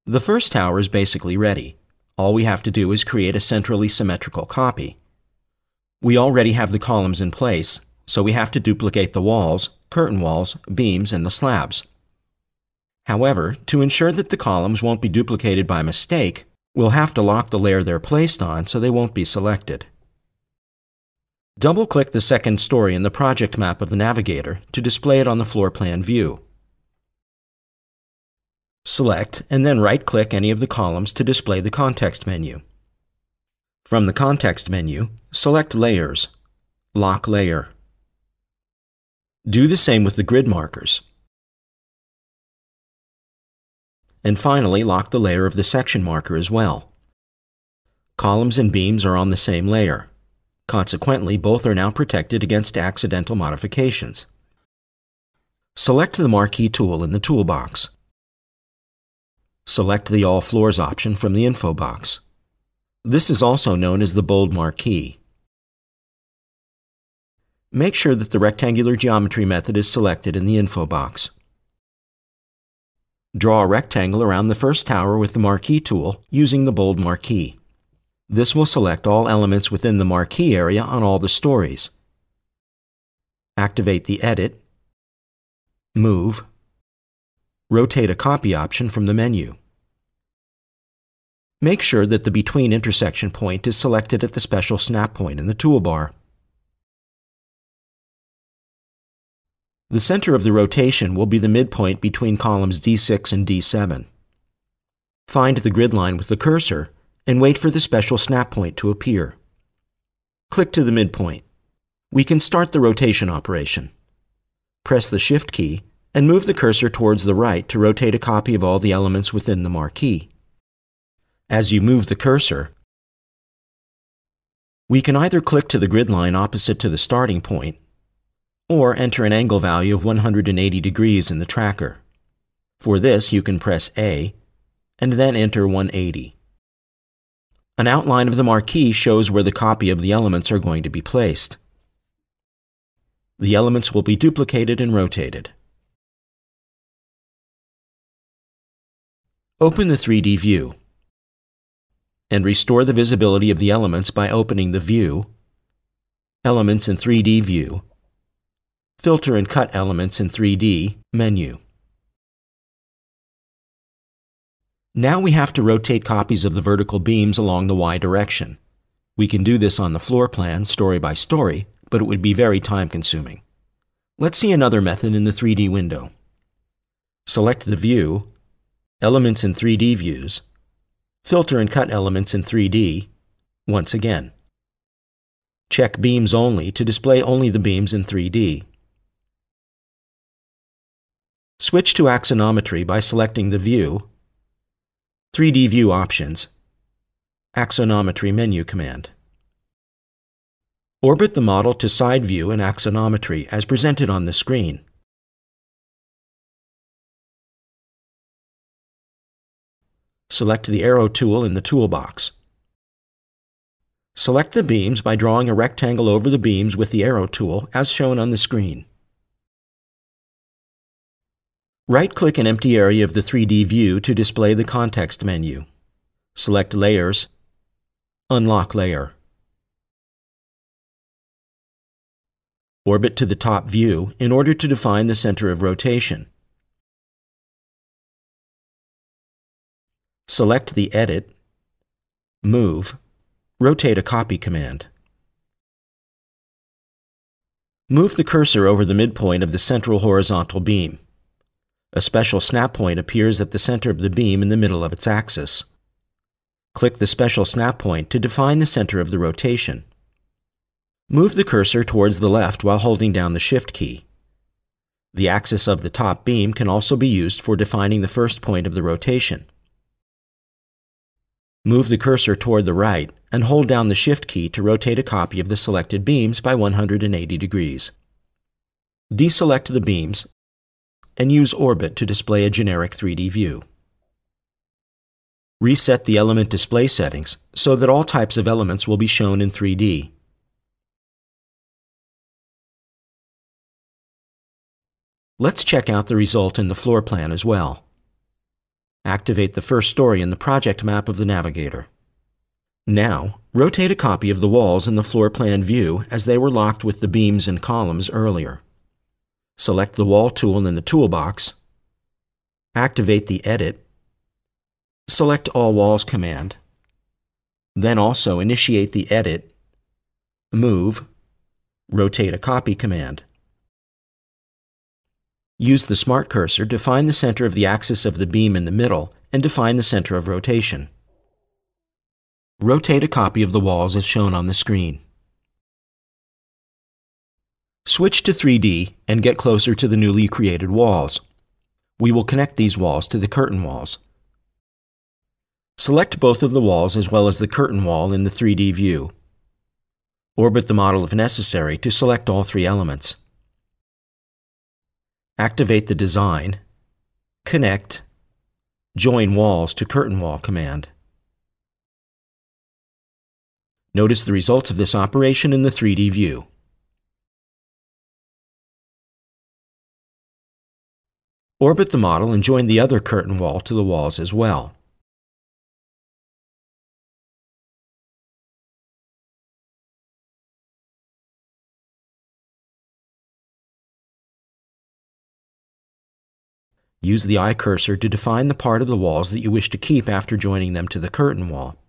The first tower is basically ready. All we have to do is create a centrally symmetrical copy. We already have the columns in place, so we have to duplicate the walls, curtain walls, beams, and the slabs. However, to ensure that the columns won't be duplicated by mistake, we'll have to lock the layer they're placed on so they won't be selected. Double-click the second story in the project map of the navigator to display it on the floor plan view. Select and then right-click any of the columns to display the context menu. From the context menu, select Layers, Lock Layer. Do the same with the grid markers. And finally, lock the layer of the section marker as well. Columns and beams are on the same layer. Consequently, both are now protected against accidental modifications. Select the Marquee tool in the toolbox. Select the All Floors option from the info box. This is also known as the bold marquee. Make sure that the rectangular geometry method is selected in the info box. Draw a rectangle around the first tower with the Marquee tool using the bold marquee. This will select all elements within the marquee area on all the stories. Activate the Edit, Move, Rotate a Copy option from the menu. Make sure that the Between intersection point is selected at the special snap point in the toolbar. The center of the rotation will be the midpoint between columns D6 and D7. Find the grid line with the cursor and wait for the special snap point to appear. Click to the midpoint. We can start the rotation operation. Press the Shift key and move the cursor towards the right to rotate a copy of all the elements within the marquee. As you move the cursor, we can either click to the grid line opposite to the starting point, or enter an angle value of 180 degrees in the tracker. For this, you can press A, and then enter 180. An outline of the marquee shows where the copy of the elements are going to be placed. The elements will be duplicated and rotated. Open the 3D view, and restore the visibility of the elements by opening the View, Elements in 3D View, Filter and Cut Elements in 3D menu. Now we have to rotate copies of the vertical beams along the Y direction. We can do this on the floor plan, story by story, but it would be very time-consuming. Let's see another method in the 3D window. Select the View, Elements in 3D Views, Filter and Cut Elements in 3D, once again. Check Beams Only to display only the beams in 3D. Switch to Axonometry by selecting the View, 3D View Options, Axonometry menu command. Orbit the model to side view in Axonometry as presented on the screen. Select the arrow tool in the toolbox. Select the beams by drawing a rectangle over the beams with the arrow tool as shown on the screen. Right-click an empty area of the 3D view to display the context menu. Select Layers, Unlock Layer. Orbit to the top view in order to define the center of rotation. Select the Edit, Move, Rotate a Copy command. Move the cursor over the midpoint of the central horizontal beam. A special snap point appears at the center of the beam in the middle of its axis. Click the special snap point to define the center of the rotation. Move the cursor towards the left while holding down the Shift key. The axis of the top beam can also be used for defining the first point of the rotation. Move the cursor toward the right and hold down the Shift key to rotate a copy of the selected beams by 180 degrees. Deselect the beams and use Orbit to display a generic 3D view. Reset the element display settings so that all types of elements will be shown in 3D. Let's check out the result in the floor plan as well. Activate the first story in the project map of the navigator. Now, rotate a copy of the walls in the floor plan view as they were locked with the beams and columns earlier. Select the Wall tool in the toolbox. Activate the Edit. Select All Walls command. Then also initiate the Edit, Move, Rotate a Copy command. Use the Smart Cursor to find the center of the axis of the beam in the middle and define the center of rotation. Rotate a copy of the walls as shown on the screen. Switch to 3D and get closer to the newly created walls. We will connect these walls to the curtain walls. Select both of the walls as well as the curtain wall in the 3D view. Orbit the model if necessary to select all three elements. Activate the Design, Connect, Join Walls to Curtain Wall command. Notice the results of this operation in the 3D view. Orbit the model and join the other curtain wall to the walls as well. Use the eye cursor to define the part of the walls that you wish to keep after joining them to the curtain wall.